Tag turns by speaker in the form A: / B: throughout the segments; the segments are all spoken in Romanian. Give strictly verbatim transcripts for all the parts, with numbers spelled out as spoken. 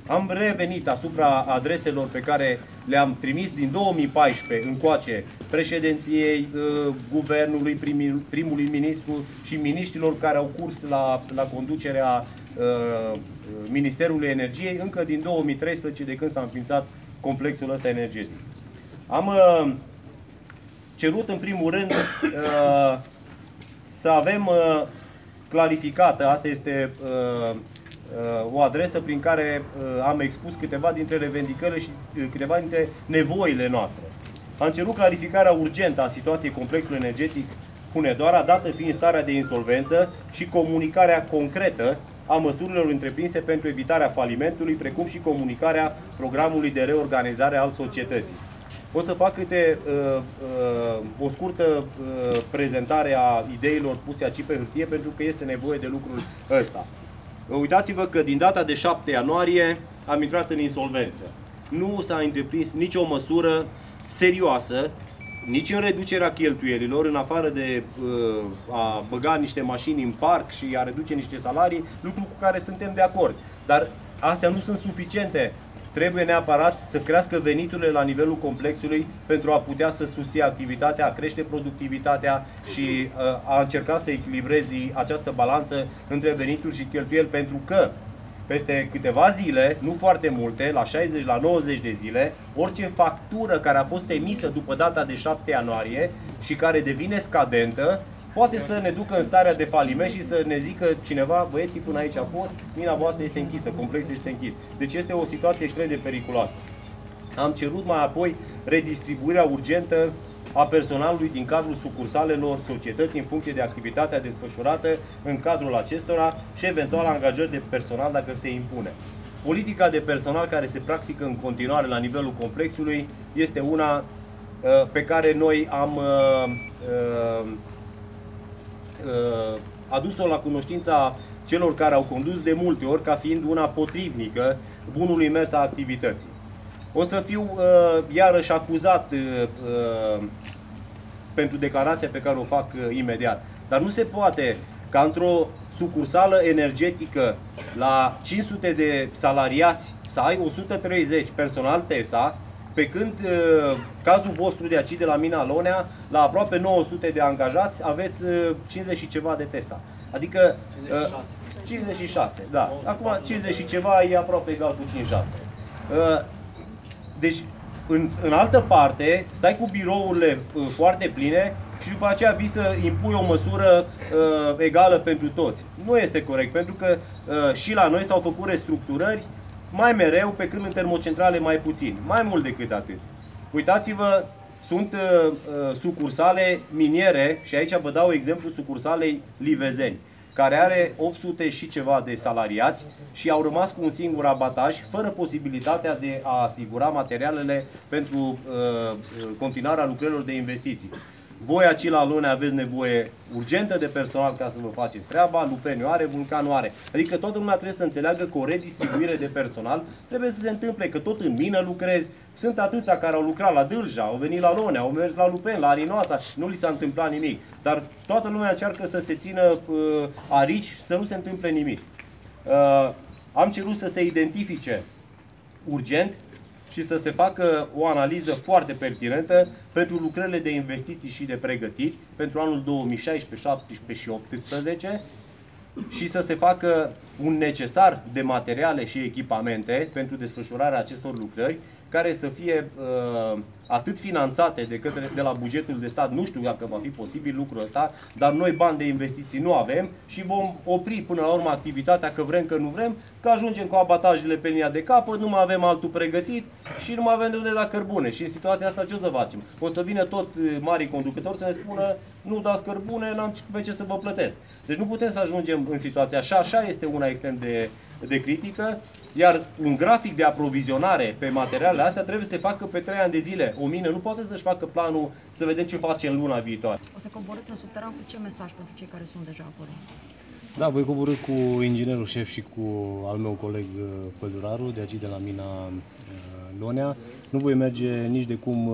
A: Am revenit asupra adreselor pe care le-am trimis din două mii paisprezece încoace președinției, guvernului, primul, primului ministru și miniștrilor care au curs la, la conducerea uh, Ministerului Energiei încă din două mii treisprezece, de când s-a înființat complexul ăsta energetic. Am uh, cerut în primul rând uh, să avem uh, clarificată, asta este uh, o adresă prin care am expus câteva dintre revendicările și câteva dintre nevoile noastre. Am cerut clarificarea urgentă a situației complexului energetic Hunedoara, dată fiind starea de insolvență, și comunicarea concretă a măsurilor întreprinse pentru evitarea falimentului, precum și comunicarea programului de reorganizare al societății. O să fac câte uh, uh, o scurtă uh, prezentare a ideilor puse aici pe hârtie, pentru că este nevoie de lucrul ăsta. Uitați-vă că din data de șapte ianuarie am intrat în insolvență. Nu s-a întreprins nicio măsură serioasă, nici în reducerea cheltuielilor, în afară de uh, a băga niște mașini în parc și a reduce niște salarii, lucru cu care suntem de acord. Dar astea nu sunt suficiente. Trebuie neapărat să crească veniturile la nivelul complexului pentru a putea să susține activitatea, a crește productivitatea și uh, a încerca să echilibrezi această balanță între venituri și cheltuieli, pentru că peste câteva zile, nu foarte multe, la șaizeci la nouăzeci de zile, orice factură care a fost emisă după data de șapte ianuarie și care devine scadentă, poate să ne ducă în starea de faliment și să ne zică cineva: băieții, până aici a fost, mina voastră este închisă, complexul este închis. Deci este o situație extrem de periculoasă. Am cerut mai apoi redistribuirea urgentă a personalului din cadrul sucursalelor societății în funcție de activitatea desfășurată în cadrul acestora și eventual angajări de personal dacă se impune. Politica de personal care se practică în continuare la nivelul complexului este una uh, pe care noi am uh, uh, uh, adus-o la cunoștința celor care au condus de multe ori ca fiind una potrivnică bunului mers a activității. O să fiu uh, iarăși acuzat uh, uh, pentru declarația pe care o fac uh, imediat. Dar nu se poate ca într-o sucursală energetică la cinci sute de salariați să ai o sută treizeci personal TESA, pe când uh, cazul vostru de aici de la Mina Lonea, la aproape nouă sute de angajați, aveți uh, cincizeci și ceva de TESA. Adică cincizeci și șase. Uh, cincizeci și șase, da. Acum cincizeci și ceva e aproape egal cu cincizeci și șase. Uh, Deci, în, în altă parte, stai cu birourile uh, foarte pline și după aceea vii să impui o măsură uh, egală pentru toți. Nu este corect, pentru că uh, și la noi s-au făcut restructurări mai mereu, pe când în termocentrale mai puțin. Mai mult decât atât. Uitați-vă, sunt uh, uh, sucursale miniere, și aici vă dau exemplu sucursalei Livezeni, care are opt sute și ceva de salariați și au rămas cu un singur abataj, fără posibilitatea de a asigura materialele pentru uh, continuarea lucrărilor de investiții. Voi aici la Lonea aveți nevoie urgentă de personal ca să vă faceți treaba, Lupeniu are, Vulcanu are. Adică toată lumea trebuie să înțeleagă că o redistribuire de personal trebuie să se întâmple, că tot în mină lucrezi. Sunt atâția care au lucrat la Dâlja, au venit la Lonea, au mers la Lupen, la Arinoasa, nu li s-a întâmplat nimic. Dar toată lumea încearcă să se țină uh, arici, să nu se întâmple nimic. Uh, am cerut să se identifice urgent și să se facă o analiză foarte pertinentă pentru lucrările de investiții și de pregătiri pentru anul două mii șaisprezece, șaptesprezece și optsprezece și să se facă un necesar de materiale și echipamente pentru desfășurarea acestor lucrări, care să fie uh, atât finanțate de, către, de la bugetul de stat, nu știu dacă va fi posibil lucrul ăsta, dar noi bani de investiții nu avem și vom opri până la urmă activitatea, că vrem, că nu vrem, că ajungem cu abatajele pe linia de capăt, nu mai avem altul pregătit și nu mai avem de unde da cărbune. Și în situația asta ce o să facem? O să vină tot marii conducători să ne spună: nu dați cărbune, n-am pe ce să vă plătesc. Deci nu putem să ajungem în situația așa, așa este una extrem de, de critică, iar un grafic de aprovizionare pe materialele astea trebuie să se facă pe trei ani de zile. O mină nu poate să-și facă planul să vedem ce face în luna viitoare.
B: O să coborâți în subteran cu ce mesaj pentru cei care sunt deja acolo?
C: Da, voi coborî cu inginerul șef și cu al meu coleg Păduraru, de aici de la Mina Lonea. Nu voi merge nici de cum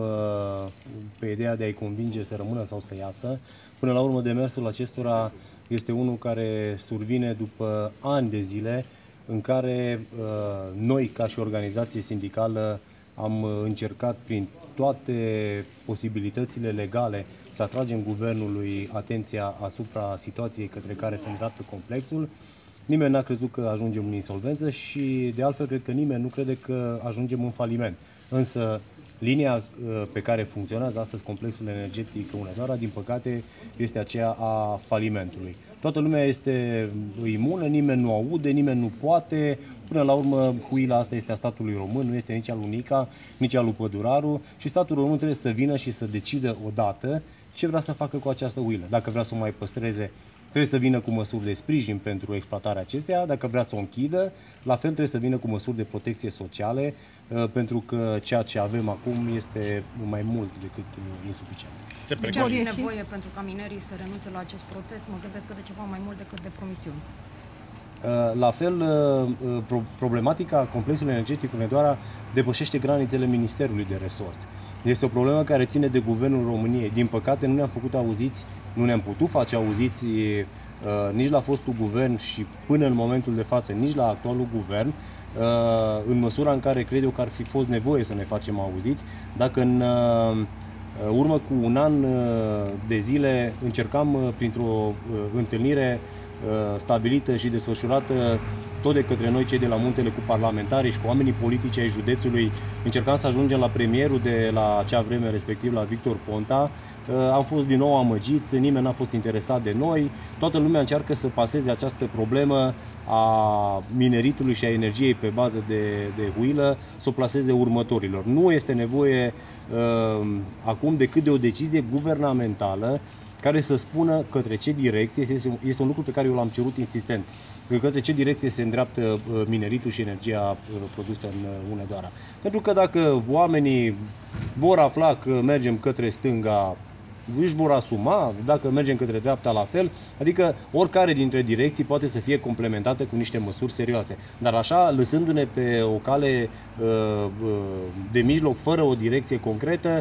C: pe ideea de a-i convinge să rămână sau să iasă. Până la urmă, demersul acestora este unul care survine după ani de zile în care noi, ca și organizație sindicală, am încercat prin toate posibilitățile legale să atragem guvernului atenția asupra situației către care se îndreaptă complexul. Nimeni n-a crezut că ajungem în insolvență și, de altfel, cred că nimeni nu crede că ajungem în faliment. Însă, linia pe care funcționează astăzi complexul energetic Hunedoara, din păcate, este aceea a falimentului. Toată lumea este imună, nimeni nu aude, nimeni nu poate. Până la urmă, huila asta este a statului român, nu este nici al lui Nica, nici al lui Păduraru și statul român trebuie să vină și să decidă odată ce vrea să facă cu această huilă. Dacă vrea să o mai păstreze, trebuie să vină cu măsuri de sprijin pentru exploatarea acesteia. Dacă vrea să o închidă, la fel trebuie să vină cu măsuri de protecție sociale, pentru că ceea ce avem acum este mai mult decât insuficient.
B: Se deci ar fi nevoie pentru ca minerii să renunțe la acest protest? Mă gândesc că de ceva mai mult decât de promisiuni.
C: La fel, problematica complexului energetic Hunedoara depășește granițele Ministerului de Resort. Este o problemă care ține de Guvernul României. Din păcate, nu ne-am făcut auziți, nu ne-am putut face auziți nici la fostul guvern și până în momentul de față, nici la actualul guvern, în măsura în care cred eu că ar fi fost nevoie să ne facem auziți. Dacă în urmă cu un an de zile încercam printr-o întâlnire stabilită și desfășurată tot de către noi, cei de la Muntele, cu parlamentarii și cu oamenii politici ai județului, încercam să ajungem la premierul de la acea vreme, respectiv la Victor Ponta. Am fost din nou amăgiți, nimeni n-a fost interesat de noi, toată lumea încearcă să paseze această problemă a mineritului și a energiei pe bază de, de huilă, să o plaseze următorilor. Nu este nevoie uh, acum decât de o decizie guvernamentală care să spună către ce direcție, este, este un lucru pe care eu l-am cerut insistent, către ce direcție se îndreaptă mineritul și energia produsă în Hunedoara. Pentru că dacă oamenii vor afla că mergem către stânga, își vor asuma, dacă mergem către dreapta la fel, adică oricare dintre direcții poate să fie complementată cu niște măsuri serioase. Dar așa, lăsându-ne pe o cale de mijloc, fără o direcție concretă,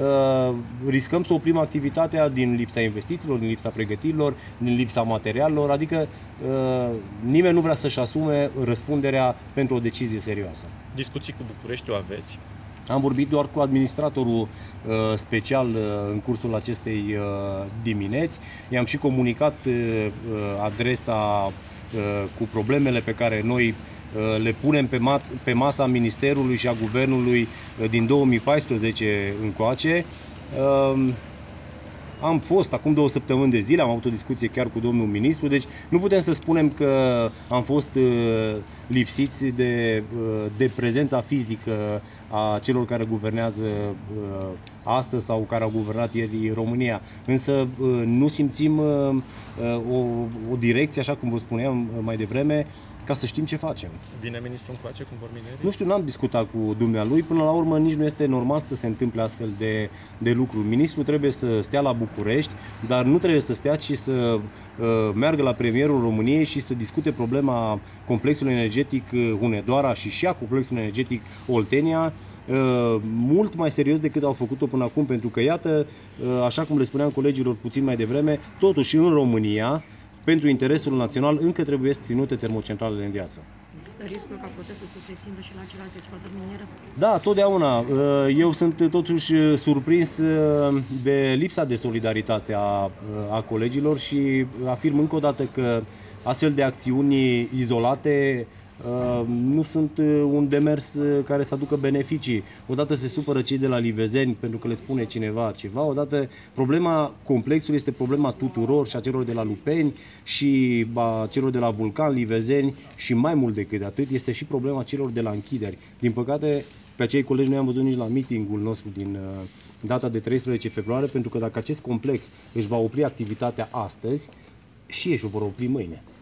C: riscăm să oprim activitatea din lipsa investițiilor, din lipsa pregătirilor, din lipsa materialelor, adică nimeni nu vrea să-și asume răspunderea pentru o decizie serioasă.
D: Discuții cu Bucureștiul aveți?
C: Am vorbit doar cu administratorul uh, special uh, în cursul acestei uh, dimineți. I-am și comunicat uh, adresa uh, cu problemele pe care noi uh, le punem pe, ma pe masa Ministerului și a Guvernului uh, din două mii paisprezece încoace. Uh, Am fost acum două săptămâni de zile, am avut o discuție chiar cu domnul ministru, deci nu putem să spunem că am fost uh, lipsiți de, uh, de prezența fizică a celor care guvernează uh, astăzi sau care au guvernat ieri România. Însă uh, nu simțim uh, o, o direcție, așa cum vă spuneam mai devreme, ca să știm ce facem.
D: Vine ministrul încoace cum vor minerii?
C: Nu știu, n-am discutat cu dumnealui. Până la urmă nici nu este normal să se întâmple astfel de, de lucruri. Ministrul trebuie să stea la București, dar nu trebuie să stea și să uh, meargă la premierul României și să discute problema complexului energetic Hunedoara și și a complexului energetic Oltenia uh, mult mai serios decât au făcut-o până acum, pentru că, iată, uh, așa cum le spuneam colegilor puțin mai devreme, totuși în România, pentru interesul național, încă trebuie ținute termocentralele în viață.
B: Există riscul ca protestul să se extindă și la celelalte exploatări miniere?
C: Da, totdeauna. Eu sunt totuși surprins de lipsa de solidaritate a, a colegilor și afirm încă o dată că astfel de acțiuni izolate nu sunt un demers care să aducă beneficii. Odată se supără cei de la Livezeni pentru că le spune cineva ceva, odată problema complexului este problema tuturor, și a celor de la Lupeni și a celor de la Vulcan, Livezeni, și mai mult decât atât este și problema celor de la închideri. Din păcate, pe acei colegi nu i-am văzut nici la meetingul nostru din data de treisprezece februarie, pentru că dacă acest complex își va opri activitatea astăzi, și ei își o vor opri mâine.